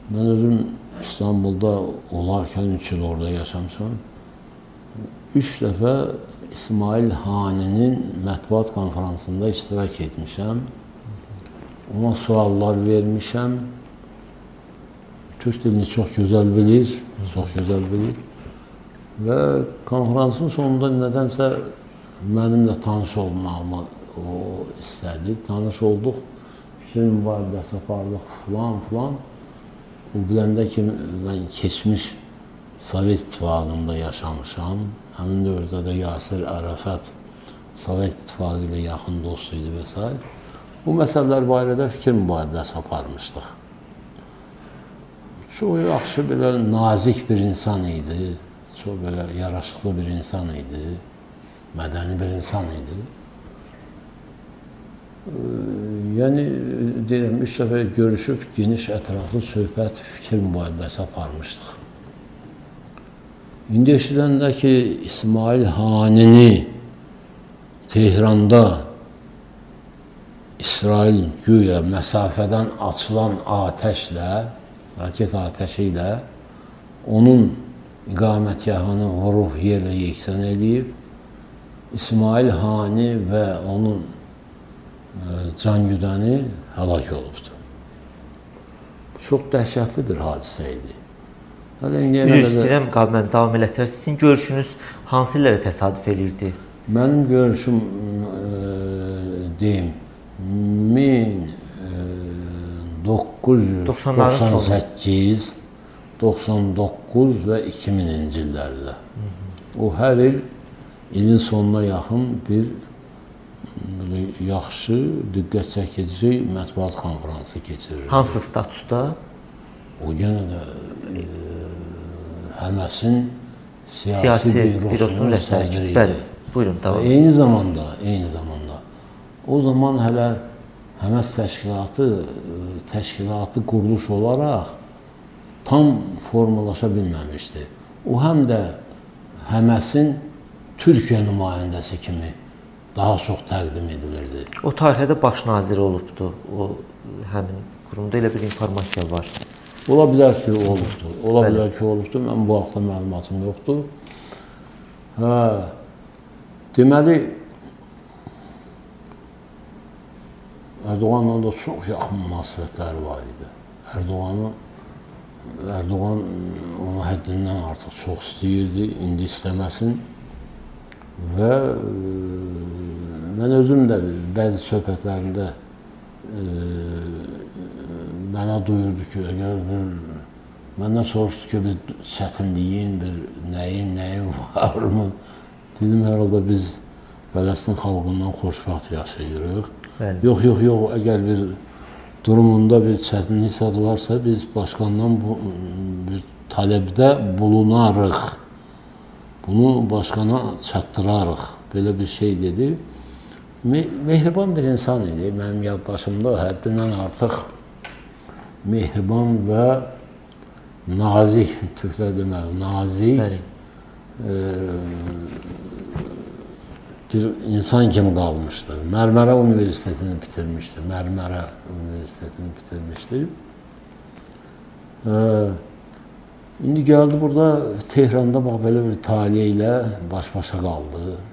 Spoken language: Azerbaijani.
Mən özüm İstanbulda olarkən 3 il orada yaşamışam. 3 dəfə İsmail Haninin mətbuat konferansında iştirak etmişəm. Ona suallar vermişəm. Türk dilini çox gözəl bilir, Və konferansın sonunda nədənsə mənimlə tanış olmağımı o istədi. Tanış olduq, fikir mübadiləsi apardıq, filan. O biləndə ki, mən keçmiş Sovet İttifaqında yaşamışam. Həmin dövrdə də Yasir Ərəfət Sovet İttifaqı ilə yaxın dost idi və s. Bu məsələlər barədə fikir mübadiləsi aparmışdıq. Çox yaxşı, belə nazik bir insan idi. Çox belə yaraşıqlı bir insan idi. Mədəni bir insan idi. Yəni, deyirəm, 3 dəfə görüşüb, geniş, ətraflı söhbət, fikir mübadiləsi aparmışdıq. İndi eşidəndə ki, İsmail Hanini Tehranda İsrail güya məsafədən açılan atəşlə, raket atəşi ilə onun iqamətgahını vurub yerlə yeksən eləyib, İsmail Hani və onun cangüdəni həlak olubdur. Çox dəhşətli bir hadisə idi. İstəyirəm, mən davam elətdirəm. Sizin görüşünüz hansı illərə təsadüf eləyirdi? Mənim görüşüm, deyim, 1998, 99 və 2000-ci illərdə. O, hər il, ilin sonuna yaxın bir yaxşı, diqqət çəkici mətbuat konferansı keçirir. Hansı statusda? O, yenə də Həməsin siyasi bürosunun sədri idi. Buyurun, tamam. Eyni zamanda, o zaman hələ Həməs təşkilatı quruluş olaraq tam formalaşa bilməmişdi. O, həm də Həməsin Türkiyə nümayəndəsi kimi daha çox təqdim edilirdi. O tarixdə baş naziri olubdu. O, həmin qurumda elə bir informasiya var. Ola bilər ki, olubdur. Mən bu haqda məlumatım yoxdur. Deməli, Ərdoğanla da çox yaxın münasibətləri var idi. Ərdoğan onu həddindən artıq çox istəyirdi, indi istəməsin. Və mən özüm də bəzi söhbətlərində mənə duyurdu ki, məndən soruşdu ki, bir çətinliyin, bir nəyin varmı? Dedim, hər halda biz Fələstin xalqından xoşbəxt yaşayırıq. Yox, əgər bir durumunda bir çətinlik varsa, biz başqandan bir tələbdə bulunarıq. Bunu başqana çatdırarıq. Belə bir şey dedi. Mehriban bir insan idi. Mənim yaddaşımda həddindən artıq mehriban və nazik, türklər deməli, nazik bir insan kimi qalmışdı. Mərmərə Universitetini bitirmişdi. İndi gəldi burada Tehranda belə bir taliyə ilə baş-başa qaldı.